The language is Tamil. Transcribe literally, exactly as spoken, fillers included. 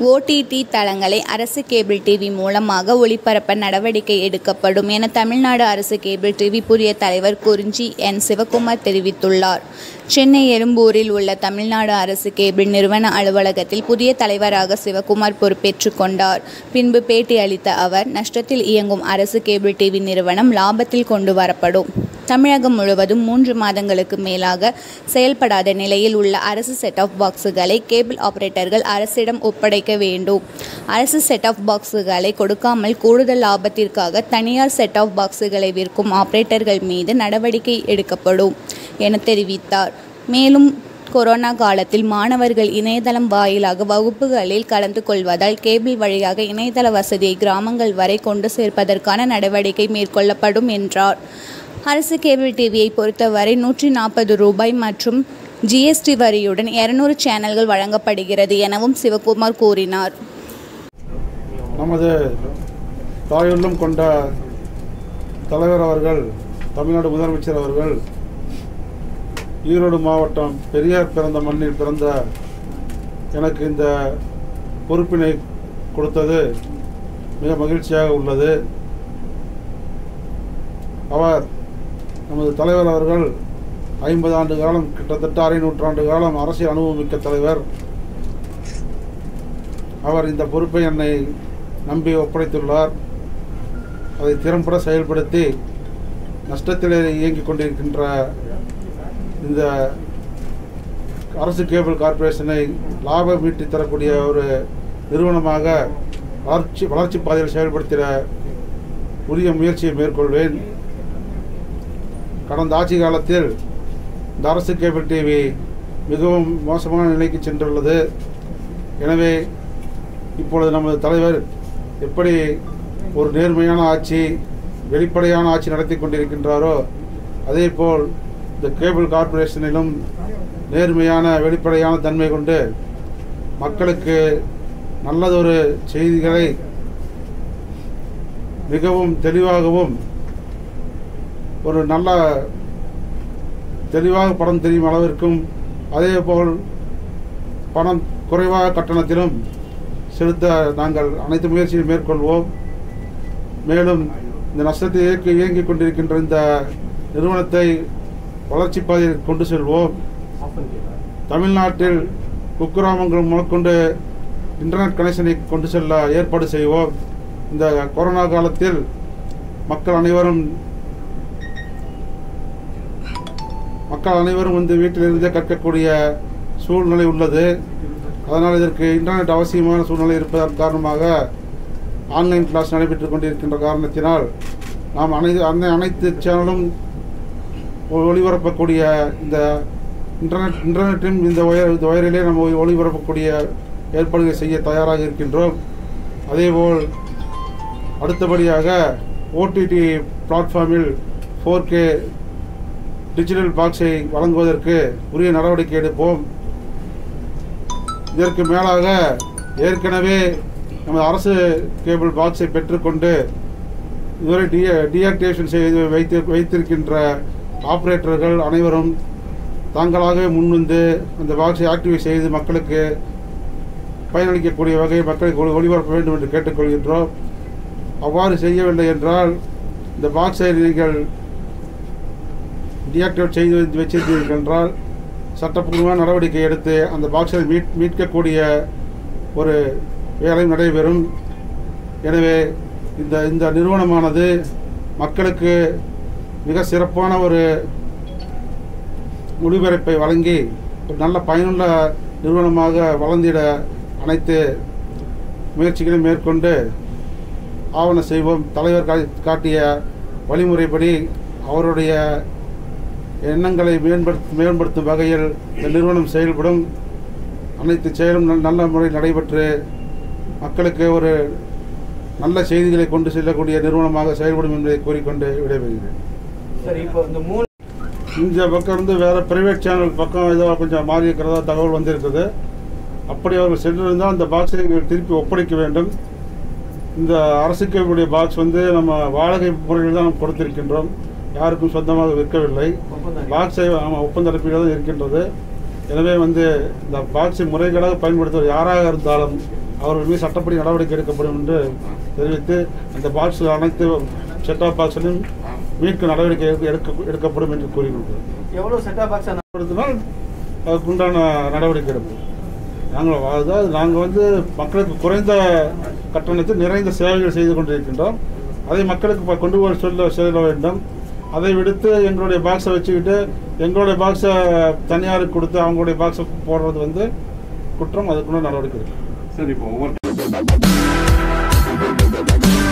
ஓடிடி தளங்களை அரசு கேபிள் டிவி மூலமாக ஒளிபரப்ப நடவடிக்கை எடுக்கப்படும் என தமிழ்நாடு அரசு கேபிள் டிவி புதிய தலைவர் குறிஞ்சி என் சிவக்குமார் தெரிவித்துள்ளார். சென்னை எழும்பூரில் உள்ள தமிழ்நாடு அரசு கேபிள் நிறுவன அலுவலகத்தில் புதிய தலைவராக சிவக்குமார் பொறுப்பேற்றுக் கொண்டார். பின்பு பேட்டி அளித்த அவர், நஷ்டத்தில் இயங்கும் அரசு கேபிள் டிவி நிறுவனம் லாபத்தில் கொண்டு வரப்படும். தமிழகம் முழுவதும் மூன்று மாதங்களுக்கு மேலாக செயல்படாத நிலையில் உள்ள அரசு செட் ஆஃப் பாக்ஸுகளை கேபிள் ஆபரேட்டர்கள் அரசிடம் ஒப்படைக்க வேண்டும். அரசு செட் ஆஃப் பாக்ஸுகளை கொடுக்காமல் கூடுதல் லாபத்திற்காக தனியார் செட் ஆஃப் பாக்ஸுகளை விற்கும் ஆபரேட்டர்கள் மீது நடவடிக்கை எடுக்கப்படும் என தெரிவித்தார். மேலும் கொரோனா காலத்தில் மாணவர்கள் இணையதளம் வாயிலாக வகுப்புகளில் கலந்து கொள்வதால் கேபிள் வழியாக இணையதள வசதியை கிராமங்கள் வரை கொண்டு சேர்ப்பதற்கான நடவடிக்கை மேற்கொள்ளப்படும் என்றார். அரசு கேபிள் டிவியை பொறுத்தவரை நூற்றி நாற்பது ரூபாய் மற்றும் ஜிஎஸ்டி வரியுடன் இருநூறு சேனல்கள் வழங்கப்படுகிறது எனவும் சிவக்குமார் கூறினார். நமது தாயுள்ளம் கொண்ட தலைவர் அவர்கள், தமிழ்நாடு முதலமைச்சர் அவர்கள் ஈரோடு மாவட்டம் பெரியார் பிறந்த மண்ணில் பிறந்த எனக்கு இந்த பொறுப்பினை கொடுத்தது மிக மகிழ்ச்சியாக உள்ளது. அவர் நமது தலைவர் அவர்கள் ஐம்பது ஆண்டு காலம், கிட்டத்தட்ட அரை நூற்றாண்டு காலம் அரசியல் அனுபவமிக்க தலைவர். அவர் இந்த பொறுப்பை என்னை நம்பி ஒப்படைத்துள்ளார். அதை திறம்பட செயல்படுத்தி நஷ்டத்திலே இயங்கிக் கொண்டிருக்கின்ற இந்த அரசு கேபிள் கார்ப்பரேஷனை லாபம் ஈட்டி தரக்கூடிய ஒரு நிறுவனமாக வளர்ச்சி வளர்ச்சி பாதையில் செயல்படுத்திட உரிய முயற்சியை மேற்கொள்வேன். கடந்த ஆட்சி காலத்தில் இந்த அரசு கேபிள் டிவி மிகவும் மோசமான நிலைக்கு சென்றுள்ளது. எனவே இப்பொழுது நமது தலைவர் எப்படி ஒரு நேர்மையான ஆட்சி, வெளிப்படையான ஆட்சி நடத்தி கொண்டிருக்கின்றாரோ, அதேபோல் இந்த கேபிள் கார்ப்பரேஷனிலும் நேர்மையான வெளிப்படையான தன்மை கொண்டு மக்களுக்கு நல்லதொரு செய்திகளை மிகவும் தெளிவாகவும் ஒரு நல்ல தெளிவாக படம் தெரியும் அளவிற்கும், அதேபோல் பணம் குறைவாக கட்டணத்திலும் செலுத்த நாங்கள் அனைத்து முயற்சியும் மேற்கொள்வோம். மேலும் இந்த நஷ்டத்தை இயக்கி இயங்கிக் கொண்டிருக்கின்ற இந்த நிறுவனத்தை வளர்ச்சி பாதையில் கொண்டு செல்வோம். தமிழ்நாட்டில் குக்கிராமங்கள் முதற்கொண்டு இன்டர்நெட் கனெக்ஷனை கொண்டு செல்ல ஏற்பாடு செய்வோம். இந்த கொரோனா காலத்தில் மக்கள் அனைவரும் மக்கள் அனைவரும் வந்து வீட்டிலிருந்தே கற்கக்கூடிய சூழ்நிலை உள்ளது. அதனால் இதற்கு இன்டர்நெட் அவசியமான சூழ்நிலை இருப்பதன் காரணமாக ஆன்லைன் கிளாஸ் நடைபெற்றுக் கொண்டிருக்கின்ற காரணத்தினால் நாம் அனைத்து அனை அனைத்து சேனலும் ஒளிபரப்பக்கூடிய இந்த இன்டர்நெட் இன்டர்நெட்டும் இந்த ஒயர் இந்த ஒயரிலே நம்ம ஒளிபரப்பக்கூடிய ஏற்பாடுகளை செய்ய தயாராக இருக்கின்றோம். அதேபோல் அடுத்தபடியாக ஓடிடி பிளாட்ஃபார்மில் ஃபோர் கே டிஜிட்டல் பாக்ஸை வழங்குவதற்கு உரிய நடவடிக்கை எடுப்போம். இதற்கு மேலாக ஏற்கனவே நமது அரசு கேபிள் பாக்ஸை பெற்றுக்கொண்டு இதுவரை டி டீஆக்டிவேஷன் செய்து வைத்து வைத்திருக்கின்ற ஆப்ரேட்டர்கள் அனைவரும் தாங்களாகவே முன்வந்து அந்த பாக்ஸை ஆக்டிவேட் செய்து மக்களுக்கு பயனளிக்கக்கூடிய வகையை மக்களுக்கு ஒளிபரப்ப வேண்டும் என்று கேட்டுக்கொள்கின்றோம். அவ்வாறு செய்யவில்லை என்றால் இந்த பாக்ஸை நீங்கள் டீஆக்டிவேட் செய்து வச்சிருந்தீர்கள் என்றால் சட்டப்பூர்வமான நடவடிக்கை எடுத்து அந்த பாக்ஸை மீட் மீட்கக்கூடிய ஒரு வேலை நடைபெறும். எனவே இந்த இந்த நிறுவனமானது மக்களுக்கு மிக சிறப்பான ஒரு ஒளிபரப்பை வழங்கி ஒரு நல்ல பயனுள்ள நிறுவனமாக வளர்ந்திட அனைத்து முயற்சிகளையும் மேற்கொண்டு ஆவண செய்வோம். தலைவர் காட்டிய வழிமுறைப்படி அவருடைய எண்ணங்களை மேம்படுத்த மேம்படுத்தும் வகையில் இந்த நிறுவனம் செயல்படும். அனைத்து செயலும் நல்ல முறையில் நடைபெற்று மக்களுக்கு ஒரு நல்ல செய்திகளை கொண்டு செல்லக்கூடிய நிறுவனமாக செயல்படும் என்பதை கூறிக்கொண்டு விடைபெறுகிறேன். இந்த பக்கம் இருந்து வேறு பிரைவேட் சேனல் பக்கம் ஏதோ கொஞ்சம் மாறி இருக்கிறதா தகவல் வந்திருக்குது. அப்படி அவர்கள் சென்றிருந்தால் அந்த பாக்ஸை திருப்பி ஒப்படைக்க வேண்டும். இந்த அரசு கேபிளுடைய பாக்ஸ் வந்து நம்ம வாடகை முறையில் தான் நம்ம கொடுத்திருக்கின்றோம். யாருக்கும் சொந்தமாக விற்கவில்லை. பாக்ஸை ஒப்பந்த அடிப்படையில் தான் இருக்கின்றது. எனவே வந்து இந்த பாக்ஸை முறைகளாக பயன்படுத்துவது யாராக இருந்தாலும் அவர்கள் மீது சட்டப்படி நடவடிக்கை எடுக்கப்படும் என்று தெரிவித்து அந்த பாக்ஸ் அனைத்து செட்டாப் பாக்ஸிலும் மீட்கும் நடவடிக்கை எடுக்க எடுக்கப்படும் என்று கூறியுள்ளோம். எவ்வளோ செட்டாப் பாக்ஸ் நடத்தினால் அதுக்குண்டான நடவடிக்கை எடுப்போம். நாங்கள் அதாவது நாங்கள் வந்து மக்களுக்கு குறைந்த கட்டணத்தில் நிறைந்த சேவைகள் செய்து கொண்டிருக்கின்றோம். அதை மக்களுக்கு கொண்டு போய் சொல்ல செல்ல வேண்டும். அதை விடுத்து எங்களுடைய பாக்ஸை வச்சுக்கிட்டு எங்களுடைய பாக்ஸை தனியாருக்கு கொடுத்து அவங்களுடைய பாக்ஸை போடுறது வந்து குற்றம். அதுக்குள்ள நடவடிக்கை எடுக்கும். சரி, இப்போ ஒவ்வொரு